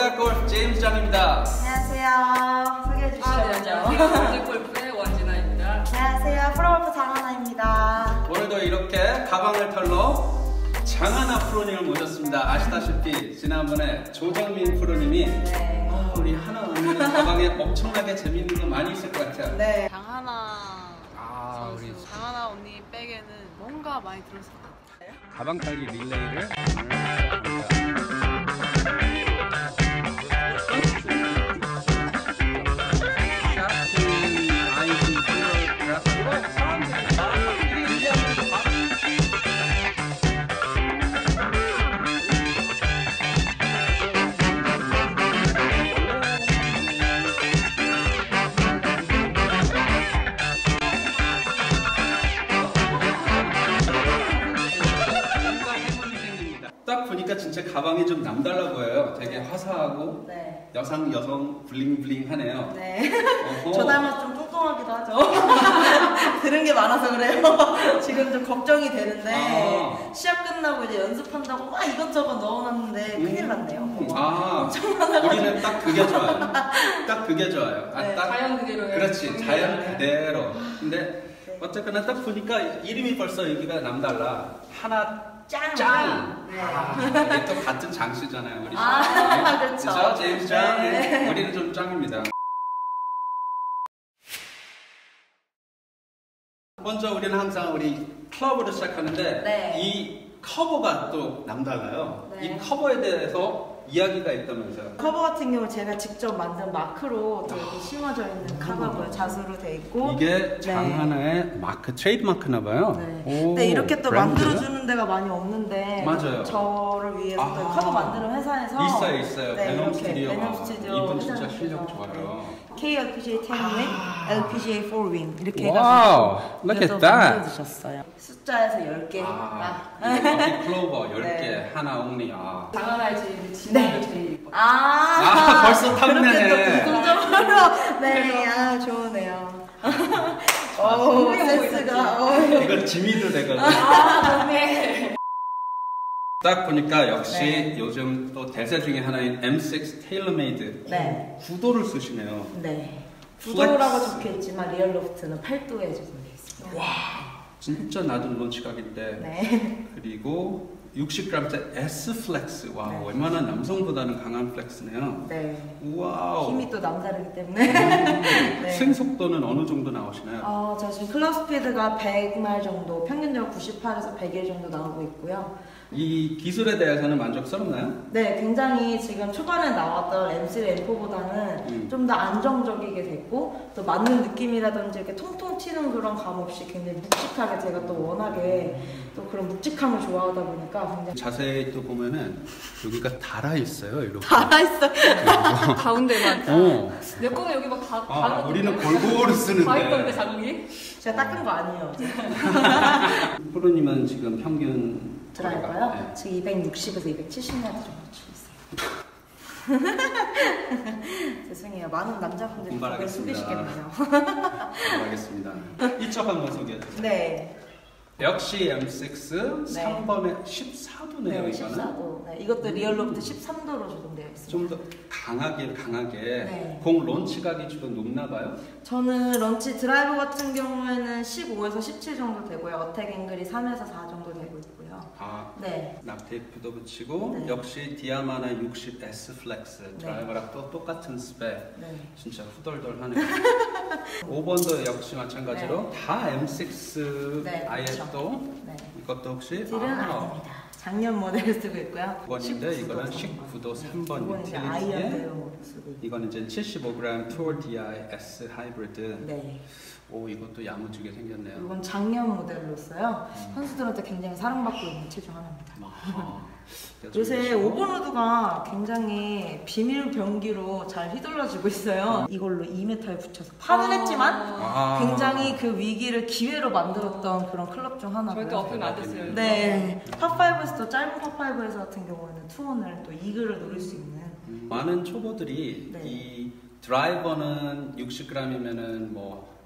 골프 제임스 장입니다. 안녕하세요. 소개해 주시죠. 네, 골프의 원진아입니다. 안녕하세요. 프로골프 장하나입니다. 오늘도 이렇게 가방을 털러 장하나 프로님을 모셨습니다. 아시다시피 지난번에 조정민 프로님이 네. 우리 하나 언니는 가방에 엄청나게 재밌는 거 많이 있을 것 같아요. 네. 장하나 선수, 장하나 언니 백에는 뭔가 많이 들었을 것 같아요. 가방 탈기 릴레이를 딱 보니까 진짜 가방이 좀 남달라 보여요. 되게 화사하고 네. 여성 블링블링하네요. 네. 저 닮아서 좀 뚱뚱하기도 하죠. 들은 게 많아서 그래요. 지금 좀 걱정이 되는데 시합 끝나고 이제 연습한다고 막 이것저것 넣어놨는데 큰일 났네요. 우리는 딱 그게 좋아요. 딱 그게 좋아요. 네. 딱 자연 그대로요. 그렇지, 자연 그대로. 근데 어쨌거나 딱 보니까 이름이 벌써 여기가 남달라. 하나 짱! 네. 이게 또 같은 장씨잖아요, 우리. 그렇죠. 그죠? 제임스 짱. 네. 우리는 좀 짱입니다. 먼저 우리는 항상 우리 클럽으로 시작하는데 네. 이 커버가 또 남달라요. 네. 이 커버에 대해서 이야기가 있다면서요. 커버 같은 경우 제가 직접 만든 마크로 이렇게 심어져 있는 카바고요. 자수로 돼 있고. 이게 장하나의 마크, 트레이드 마크나 봐요. 네. 오, 근데 이렇게 또 브랜드가? 만들어주는 데가 많이 없는데 맞아요. 저를 위해서 또 커버 만드는 회사에서 있어요. 네, 베놈 이렇게 스튜디오가. 베놈 스튜디오 이분 진짜 회사에서 실력 좋아요. KLPGA 10윈, LPGA 4윈 이렇게 와우, 해가지고 look at 이것도 that. 만들어주셨어요. 숫자에서 10개. 럭키 클로버 10개, 네. 하나 옹리. 장하나의 제일 진화가 제일 예뻐요. 벌써 탐내네. 긍정적으로. 네, 좋으네요. 오, 센스가. 이건 지미도 되거든. 네. 딱 보니까 역시 네. 요즘 또 대세 중에 하나인 M6 테일러메이드 네. 9도를 쓰시네요. 네. 9도라고 적혀 있지만 리얼 로프트는 8도에 적용되어 있습니다. 와, 진짜 낮은 론치각인데. 네. 그리고 60g짜리 S 플렉스. 와, 네. 웬만한 남성보다는 강한 플렉스네요. 네. 와우. 힘이 또 남다르기 때문에. 네. 스윙 속도는 어느 정도 나오시나요? 저 지금 클럽 스피드가 100마일 정도, 평균적으로 98에서 100일 정도 나오고 있고요. 이 기술에 대해서는 만족스럽나요? 네, 굉장히 지금 초반에 나왔던 M3, M4보다는 좀 더 안정적이게 됐고, 또 맞는 느낌이라든지 이렇게 통통 튀는 그런 감 없이 굉장히 묵직하게 제가 또 워낙에 또 그런 묵직함을 좋아하다 보니까 굉장히 자세히 또 보면은 여기가 달아 있어요, 이렇게. 달아있어요. 가운데만. 내 거는 여기 막 다. 우리는 골고루 다 있던데 쓰는데. 자국이? 제가 닦은 거 아니에요. 프로님은 지금 평균 드라이버요? 네. 지금 260에서 270야드 정도 치고 있어요. 죄송해요. 많은 남자분들이 그걸 숨기시겠네요. 알겠습니다. 이쪽 한번 소개해 주세요. 네. 역시 M6 네. 3번에 14도네요, 네, 이거는. 14도. 네, 이것도 리얼 로프트 13도로 조정되어 있습니다. 좀 더 강하게 네. 공 론치각이 좀 높나 봐요? 저는 런치 드라이버 같은 경우에는 15에서 17 정도 되고요. 어택 앵글이 3에서 4 정도 되고 있고요. 네. 납테이프도 붙이고 네. 역시 디아마나 60 S 플렉스 드라이버랑 또 똑같은 스펙. 네. 진짜 후덜덜하네요. 5번도 역시 마찬가지로 다 M6 네, 아예 그렇죠. 또 네. 이것도 혹시 딜은 아닙니다. 작년 모델을 쓰고 있고요. 9번인데 이거는 19도 3번 이건 이제 유틸리티에 아이언대로 쓰고 있고. 이거는 이제 75g 투어 DI S 하이브리드. 네. 오, 이것도 야무지게 생겼네요. 이건 작년 모델로 써요. 선수들한테 굉장히 사랑받고 있는 체 중 하나입니다. 요새 오버로드가 굉장히 비밀 병기로 잘 휘둘러지고 있어요. 이걸로 2m에 붙여서 파는 했지만 굉장히 그 위기를 기회로 만들었던 그런 클럽 중 하나고요. 절대 어필 안 됐어요. 네. 파5에서도 짧은 파5에서 같은 경우에는 투혼을 또 이글을 노릴 수 있는. 많은 초보들이 네. 이 드라이버는 60g이면은 뭐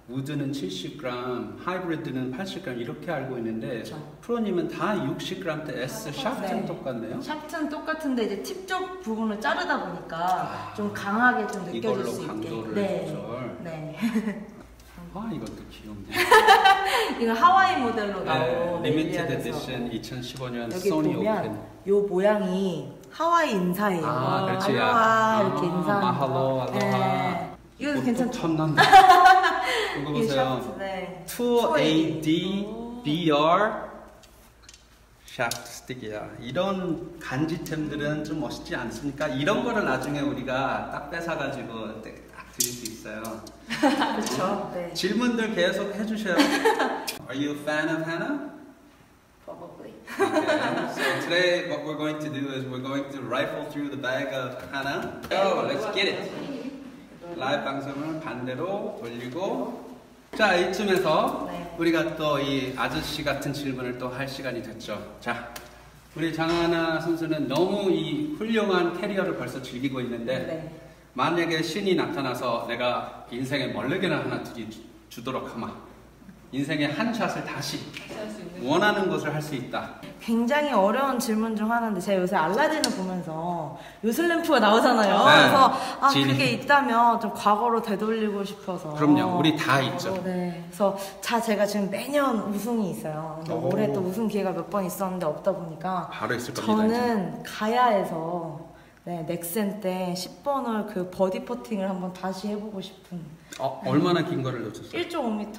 우드는 70g, 하이브리드는 80g 이렇게 알고 있는데 그렇죠. 프로님은 다 60g대 S 샤프트는 네. 똑같네요. 샤프트는 똑같은데 이제 팁 쪽 부분을 자르다 보니까 좀 강하게 좀 느껴질 이걸로 수 있게. 강도를 네. 조절. 네. 아 이것도 귀엽네. 이거 하와이 모델로 나온 리미티드 에일리언에서. 에디션 2015년 여기 소니 보면 오픈. 요 모양이 하와이 인사예요. 아, 그렇지. 알로하 이렇게 인사하는 마할로, 거. 알로하. 네. 이거 괜찮죠? 탐난다. 이거 이게 보세요. 샤프트, 네. 2AD BR 샤프트 스틱이야. 이런 간지템들은 좀 멋있지 않습니까? 이런 거를 나중에 우리가 딱 뺏어가지고 딱 드릴 수 있어요. 그렇죠. 네. 질문들 계속 해주셔요. Are you a fan of Hannah? Probably. Okay. So today what we're going to do is we're going to rifle through the bag of Hannah. So let's get it. 라이브 방송을 반대로 돌리고 자 이쯤에서 네. 우리가 또 이 아저씨 같은 질문을 또 할 시간이 됐죠. 자 우리 장하나 선수는 너무 이 훌륭한 캐리어를 벌써 즐기고 있는데 네. 만약에 신이 나타나서 내가 인생에 멀리게나 하나 주도록 하마 인생의 한 샷을 다시 원하는 것을 할 수 있다. 굉장히 어려운 질문 중 하나인데 제가 요새 알라딘을 보면서 요슬램프가 나오잖아요. 네. 그래서 아 지니. 그게 있다면 좀 과거로 되돌리고 싶어서. 그럼요. 우리 다 있죠. 네. 그래서 제가 지금 매년 우승이 있어요. 근데 오. 올해 또 우승 기회가 몇 번 있었는데 없다 보니까 바로 있을 겁니다. 이제. 저는 가야에서 네, 넥센 때 10번을 그 버디 퍼팅을 한번 다시 해보고 싶은. 얼마나 긴 거를 놓쳤어요? 1.5m.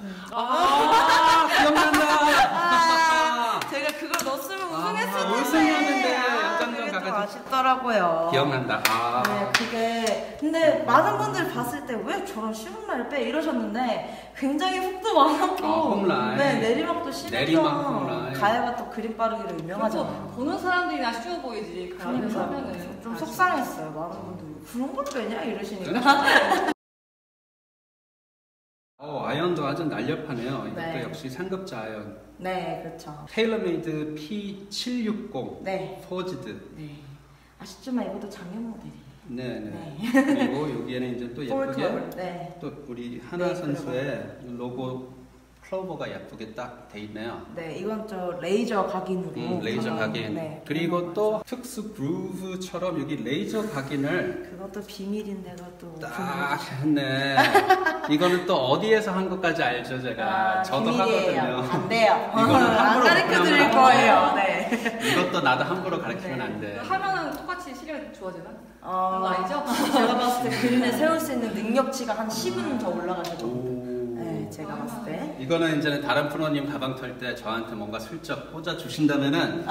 기억난다. 제가 그걸 넣었으면 우승했었는데. 우승이었는데 연장전 그게 좀 가가지고. 아쉽더라고요. 기억난다. 네, 그게 근데 많은 분들이 봤을 때 왜 저런 쉬운 날 빼 이러셨는데 굉장히 훅도 많았고 홈라인. 네, 내리막도 내리막 심해서 홈라인. 가야가 또 그립 빠르기로 그래서 유명하잖아요. 보는 사람들이나 쉬워 보이지. 가만히 하면은 그러니까 좀 다 속상했어요. 많은 분들이 그런 걸 빼냐 이러시니까. 아이언도 아주 날렵하네요. 이것도 네. 역시 상급자 아이언. 네, 그렇죠. 테일러메이드 P760 네. 포지드. 네. 아쉽지만 이것도 작년 모델이에요. 네네. 네. 그리고 여기에는 이제 또 예쁘게 폴 네. 또 우리 하나 네, 선수의 로고 클로버가 예쁘게 딱 돼 있네요. 네, 이건 저 레이저 각인으로. 레이저 각인. 네, 그리고 또 특수 그루브처럼 여기 레이저 각인을 그것도 비밀인데 그것도 딱 했네. 이거는 또 어디에서 한 것까지 알죠, 제가. 저도 비밀이에요. 하거든요. 안 돼요. 이거는 안 함부로 가르쳐 드릴 그냥 거예요. 네. 이것도 나도 함부로 가르치면 네. 안 돼. 하면은 똑같이 실력이 좋아지나? 그런 거 아니죠? 제가 봤을 때 그린에 세울 수 있는 능력치가 한 10은 더 올라가실 겁니다. 오. 네, 제가 봤을 때. 이거는 이제는 다른 프로님 가방 털 때 저한테 뭔가 슬쩍 꽂아 주신다면은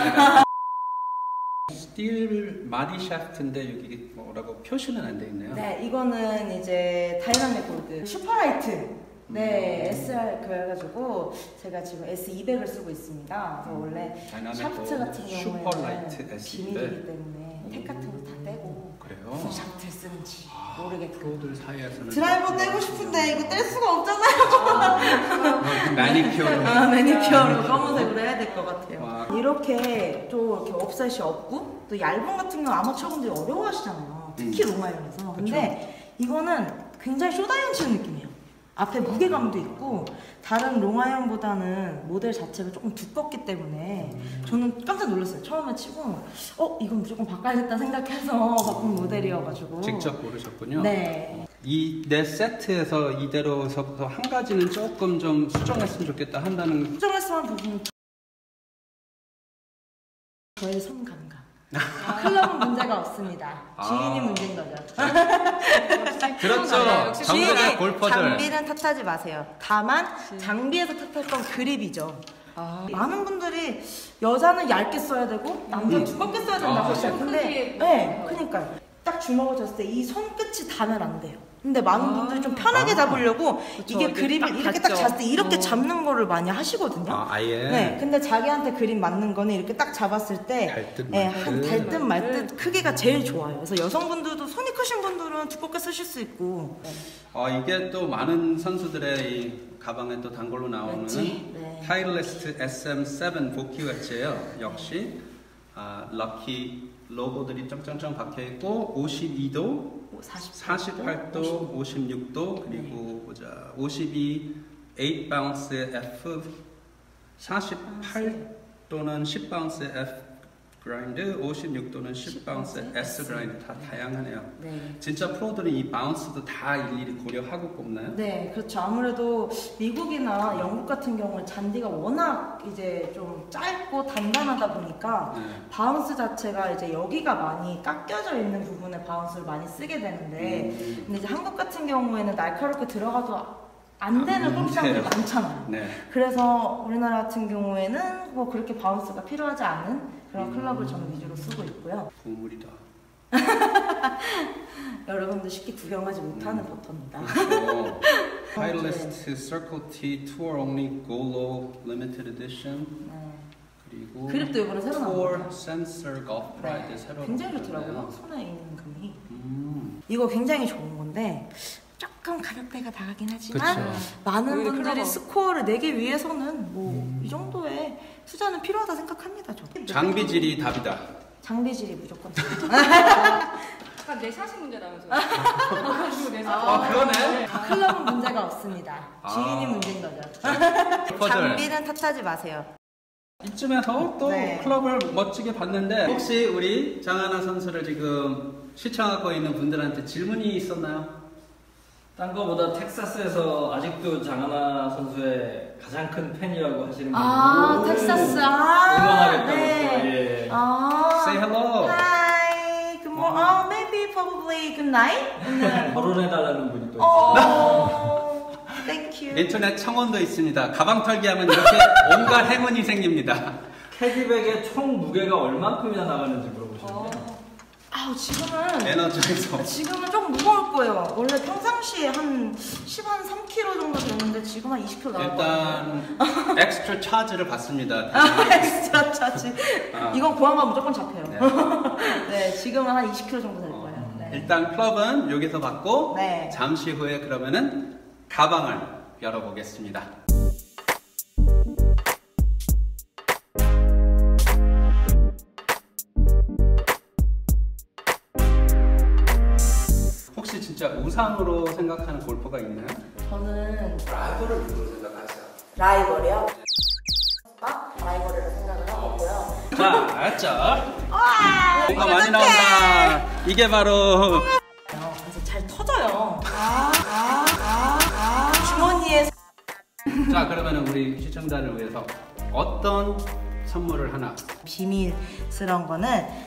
스틸 마디 샤프트인데 여기 뭐라고 표시는 안 돼 있네요. 네, 이거는 이제 다이나믹 골드 슈퍼라이트. 네, SR 그래가지고 제가 지금 S200을 쓰고 있습니다. 그래서 원래 다이나믹 샤프트 같은 골드 경우에는 슈퍼라이트 S200. 비밀이기 때문에 택 같은 거 다 떼고 그래요? 무슨 샤프트를 쓰는지 모르겠고 프로들 사이에서는 드라이버 떼고 싶은데 이거 뗄 수가 없잖아요. 매니큐어로 매니큐어로 검은색으로 해야 될 것 같아요. 와. 이렇게 또 이렇게 업셋이 없고 또 얇은 같은 경우 아마추어분들이 어려워하시잖아요. 특히 롱아이언에서. 근데 이거는 굉장히 쇼다이언 치는 느낌이에요. 앞에 무게감도 있고 다른 롱아이언보다는 모델 자체가 조금 두껍기 때문에 저는 깜짝 놀랐어요. 처음에 치고 이건 무조건 바꿔야겠다 생각해서 바꾼 모델이어가지고 직접 고르셨군요. 네. 이 내 세트에서 이대로서부터 한 가지는 조금 좀 수정했으면 좋겠다 한다는 수정했으면 부분은 저의 손 감각. 클럽은 문제가 없습니다. 주인이 문제인 거죠. 그렇죠. 정석의 주인의 골퍼들. 장비는 탓하지 마세요. 다만 장비에서 탓할 건 그립이죠. 많은 분들이 여자는 얇게 써야 되고 남자는 두껍게 써야 된다고 하시죠. 근데 네, 그러니까요. 딱 주먹을 줬을 때 이 손끝이 닿으면 안 돼요. 근데 많은 분들이 좀 편하게 잡으려고 이게 그립을 이렇게 딱 잡을 때 이렇게 잡는 거를 많이 하시거든요. 아예. 네, 근데 자기한테 그립 맞는 거는 이렇게 딱 잡았을 때 달 듯 네, 말 듯. 한 달 듯 말 듯 크기가 제일 좋아요. 그래서 여성분들도 손이 크신 분들은 두껍게 쓰실 수 있고. 이게 또 많은 선수들의 이 가방에 또 단골로 나오는 맞지? 네. 타이틀리스트 SM7 복귀 웨치예요. 역시 럭키 로고들이 짱짱짱 박혀 있고 52도 48도, 56도, 그리고 보자 52 8 바운스 F, 48도는 10 바운스 F 그라인드, 56도는 10 바운스 S 그라인드 다 다양하네요. 네. 진짜 프로들은 이 바운스도 다 일일이 고려하고 뽑나요? 네, 그렇죠. 아무래도 미국이나 영국 같은 경우는 잔디가 워낙 이제 좀 짧고 단단하다 보니까 네. 바운스 자체가 이제 여기가 많이 깎여져 있는 부분에 바운스를 많이 쓰게 되는데 근데 이제 한국 같은 경우에는 날카롭게 들어가도 안 되는 골프장들이 많잖아요. 네. 그래서 우리나라 같은 경우에는 뭐 그렇게 바운스가 필요하지 않은 그런 클럽을 저는 위주로 쓰고 있고요. 보물이다. 여러분도 쉽게 구경하지 못하는 버터입니다. Titleist Circle T Tour Only Golo Limited Edition. 네. 그리고 그립도 이번에 새로 Tour 나왔어요. Sensor Golf Pride 네. 새로 굉장히 나왔네요. 좋더라고요. 손에 있는 금이. 이거 굉장히 좋은 건데 조금 가격대가 나가긴 하지만 그쵸. 많은 오히려 분들이 클럽. 스코어를 내기 위해서는 뭐 이 정도의 투자는 필요하다 생각합니다. 저도. 장비질이 답이다. 장비질이 무조건. 약간 내 샷이 문제라면서요? 내 샷. 아, 그러네. 클럽은 문제가 없습니다. 주인이 아. 문제인 거죠. 퍼즐. 장비는 탓하지 마세요. 이쯤에서 또 네. 클럽을 멋지게 봤는데 혹시 우리 장하나 선수를 지금 시청하고 있는 분들한테 질문이 있었나요? 딴 거보다 텍사스에서 아직도 장하나 선수의 가장 큰 팬이라고 하시는 분이 아, 텍사스. 아, 응원하겠다고 네. 또, 예. 아. Say hello. Hi. Good morning. Oh, maybe probably good night. 결혼해달라는 분이 또 있어요. Oh, thank you. 인터넷 청원도 있습니다. 가방 털기 하면 이렇게 온갖 행운이 생깁니다. 캐디백의 총 무게가 얼만큼이나 나가는지 물어보시는데 아우, 지금은 에너지에서 조금 무거울 거예요. 원래 평상시에 한 3kg 정도 되는데 지금 한 20kg 나올 거예요. 일단 엑스트라 차지를 받습니다. 엑스트라 차지. 이건 구하면 무조건 잡혀요. 네. 네, 지금은 한 20kg 정도 될 거예요. 네. 일단 클럽은 여기서 받고 네. 잠시 후에 그러면은 가방을 열어보겠습니다. 혹시 진짜 우상으로 생각하는 골퍼가 있나요? 저는 라이벌을 누구로 생각하세요? 라이벌이요. 라이벌이라고 생각을 하고 있고요. 자, 알았죠? 뭔가 많이 나온다. 이게 바로 그래서 잘 터져요. 주머니에. 자, 그러면 우리 시청자를 위해서 어떤 선물을 하나? 비밀스러운 거는